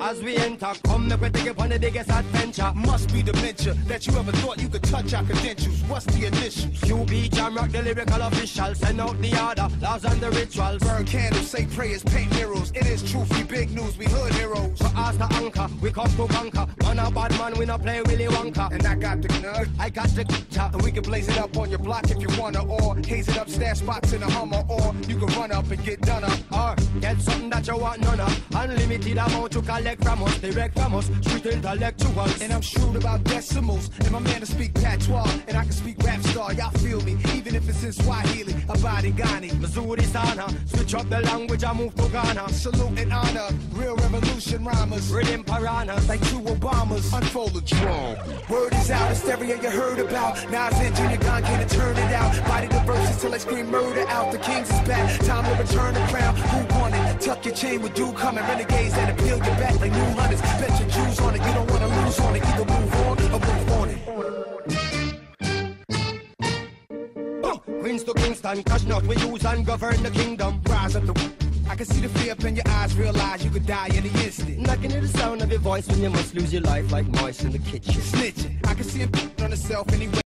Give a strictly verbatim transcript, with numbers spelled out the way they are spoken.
As we enter, come make we take it on the biggest adventure. Must be dementia that you ever thought you could touch our credentials. What's the initials? Q B Jam Rock, the lyrical official. Send out the order, laws and the rituals. Burn candles, say prayers, paint murals. It is truth, we big news, we hood heroes. For us the anchor, we come to conquer. Man a bad man, we no play Willy Wonka. And I got the nerd, I got the chat. and we can blaze it up on your block if you wanna, or haze it up, stash spots in a Hummer, or you can run up and get done up. Or get something that you want none of. Unlimited amount to collect from us, direct from us, street intellectuals. And I'm shrewd about decimals, and my man to speak patois, and I can speak rap star, y'all feel me, even if it's in Swahili, Abadi Ghani, Missouri Sana, switch up the language, I move to Ghana. Salute and honor, real revolution rhymers, Rhythm piranhas, like two Obamas, unfold the drum. Word is out, hysteria you heard about. Nas and Junior Gong can't turn it out. Body the verses till I scream murder out. The Kings is back, time to return the crown. Who won it? Tuck your chain with dew coming. Renegades that appeal your back like new hunters. Bet your Jews on it, you don't wanna lose on it. Either move on or move on it. Queens to Kingston, cash not we use and govern the kingdom. Rise up the I can see the fear up in your eyes, realize you could die any instant. And I can hear the sound of your voice when you must lose your life like mice in the kitchen. Snitching, I can see him on himself anyway.